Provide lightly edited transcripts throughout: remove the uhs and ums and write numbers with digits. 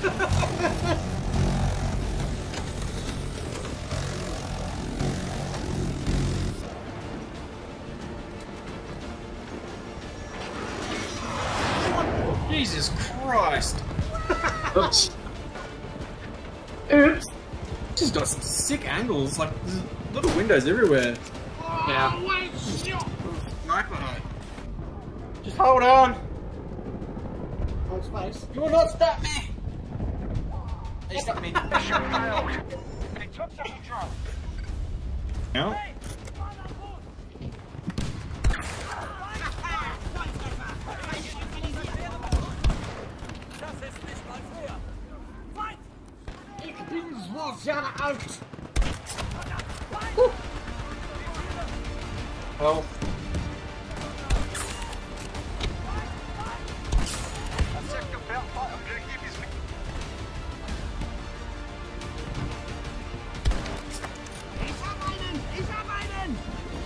Jesus Christ! Oops. Oops. She's got some sick angles, like there's little windows everywhere. Yeah. Sniper. Just hold on. Hold space. You will not stop me. They stopped me. Mission failed. They took the control. No. Ich bin so sehr alt. Well. Sector Belfort objective is Ich hab einen!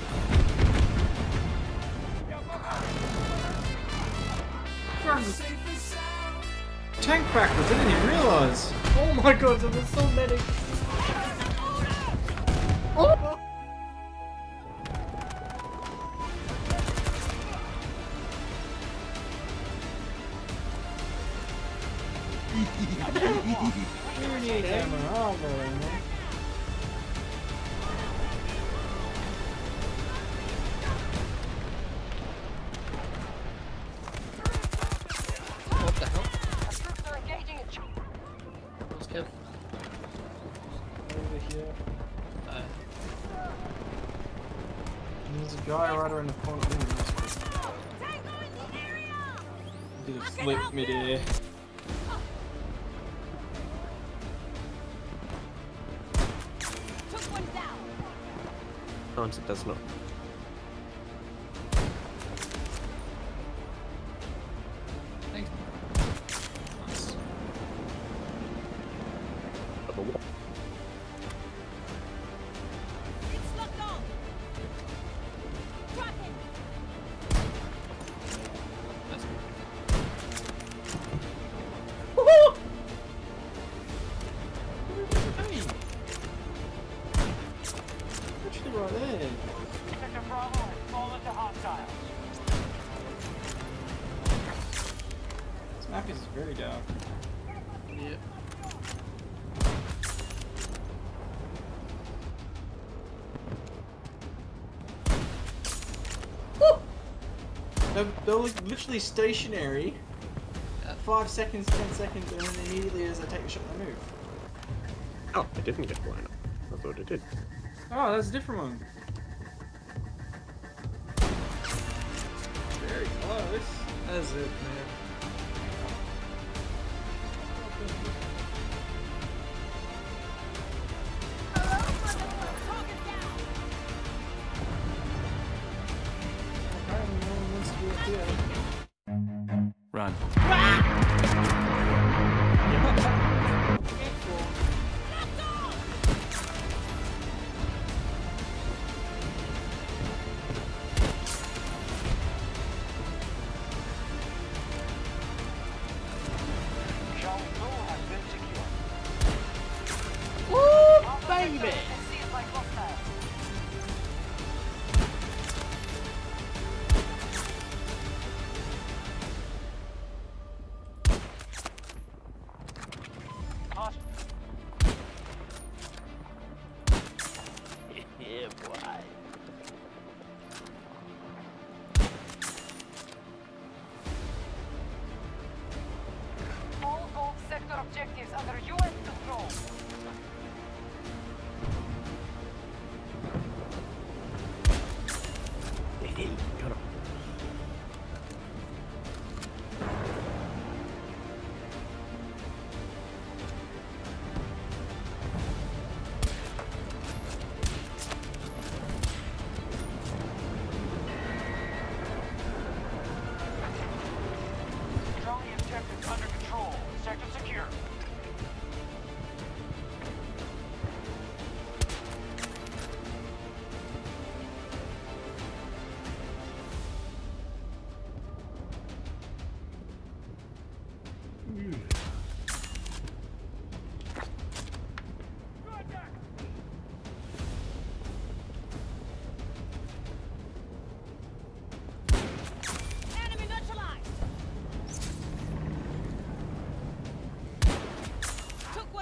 Tank backwards, I didn't even realise. Oh my god, there were so many. Oh. You need ammo, man. What the hell? Troops are engaging in Let's go. Over here. There's a guy right around the corner. Did a flip mid-air. Took one down. No, it does not. Thanks. Nice. Double wall. It's locked on. Tracking. That's actually right there. Sector Bravo has fallen to hostiles. This map is very dark. Yeah. They're like literally stationary. 5 seconds, 10 seconds, and then immediately as I take a shot, they move. Oh, I didn't get blown up. I thought it did. Oh, that's a different one. Very close. That's it, man. Target down. Apparently no one wants to be up here. Run. Charlie 2 has been secured. Woo, baby! Sealed by hostiles. Yeah, boy. All gold sector objectives under U.S. control. Hey, got him. Charlie objectives under control. Sector secure.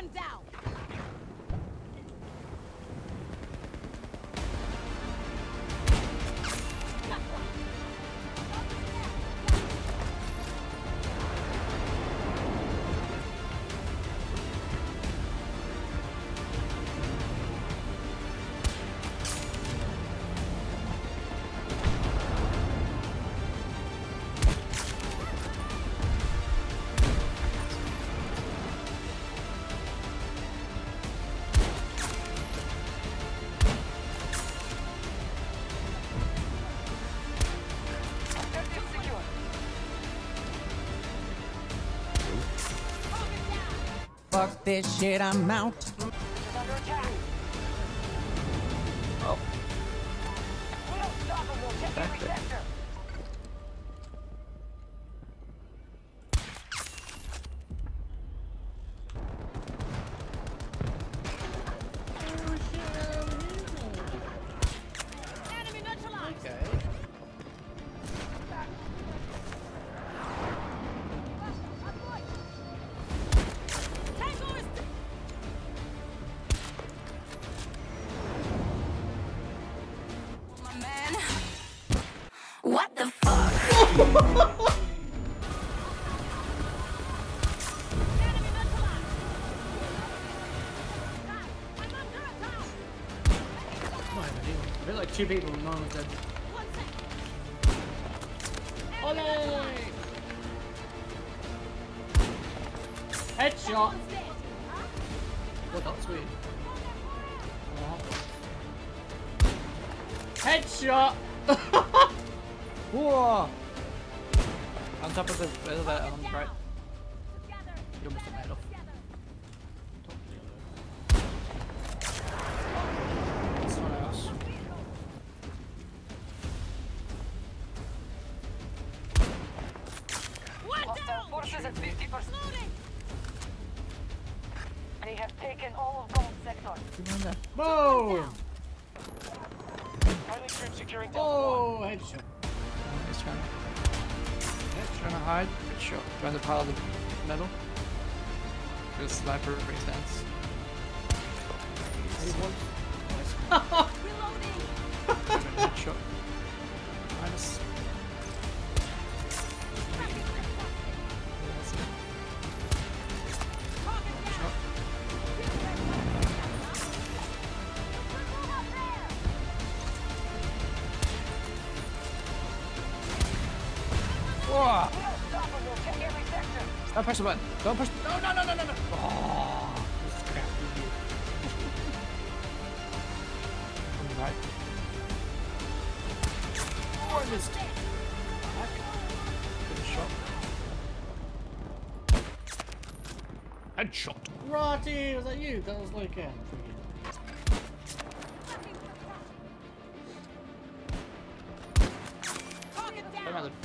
One down. Objective secure. Fuck this shit, I'm out. Is under attack. Oh, We don't stop them, we'll take every sector. Enemy neutralized. Okay. Tango is my man. What the fuck? Enemy neutralized. I'm under attack. Not even anyone. I feel like 2 people and no one was dead. One sec. Ole! Headshot! One's dead. Well, that's weird. Headshot! whoa! On top of the elevator, on the right. Together. You almost made off. Someone else. One Hostile down. forces at 50%. Loading. They have taken all of Gold Sector. Boom! Friendly troops securing Delta 1. Oh, headshot. He's trying to hide. Good shot. Behind the pile of the metal. Good sniper stance. Reloading. Good shot. Minus. Shot. Whoa! We don't stop them, we'll take every sector. Don't push the button. Don't push. No, no, no, no, no, no. Oh, this is crap. On the right. Oh, I missed. Good shot. Headshot. Rotty, was that you? That was like Target Go down. around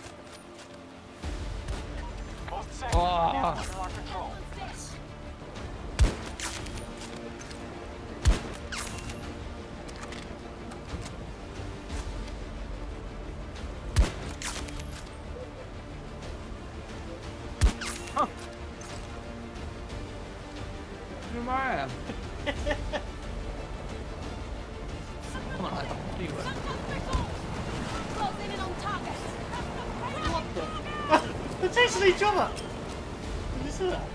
Most the- sectors Oh. now under our control. Huh. Who am I? Come on, I don't do it. Closing in on target. They're chasing each other! Did you see that?